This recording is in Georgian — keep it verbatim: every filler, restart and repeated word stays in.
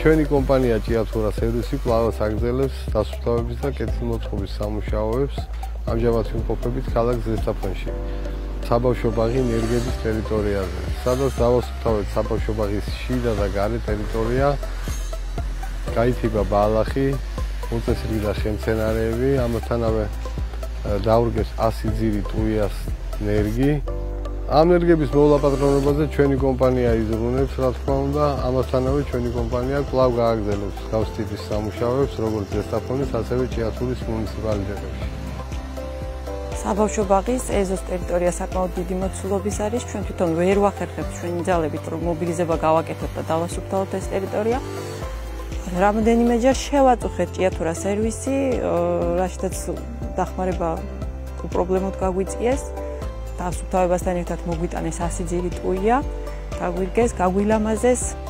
ჩვენი კომპანია ჭიათურა სერვისი კვლავაც აგრძელებს დასუფთავების და კეთილმოწყობის სამუშაოებს. ამჟამად ვიმყოფებით ქალაქ ზესტაფონში, საბავშვო ბაღი ნერგების ტერიტორიაზე, სადაც დავასუფთავეთ საბავშვო ბაღის შიდა და გარე ტერიტორია. გაითიბა ბალახი, უწესრიგი და შემცენარეები, ამათანავე დაურგეს ასი ძირი ტუიას ნერგი. ამ ნერგების მოლაპატრონებაზე ჩვენი კომპანია იზრუნებს, რა თქმა უნდა, ამასთანავე ჩვენი კომპანია კვლავ გააგრძელებს მსგავს ტიპის სამუშაოებს, როგორც ზესტაფონის, ასევე ჭიათურის მუნიციპალიტეტებში. საბავშვო ბაღის ეზოს ტერიტორია საკმაოდ დიდი მოცულობის არის. ჩვენ თვითონ ვერ ვახერხებთ ჩვენი ძალებით, რომ მობილიზება გავაკეთოთ და დავასუფთავოთ ეს ტერიტორია. რამდენიმეჯერ შევაწუხეთ ჭიათურა სერვისი, რაშიდაც დახმარება უპრობლემოდ გაგვიწიეს. დასუფთავებასთან ერთად მოგვიტანეს ასი ძირი ტუია, გაგვირგეს, გაგვილამაზეს.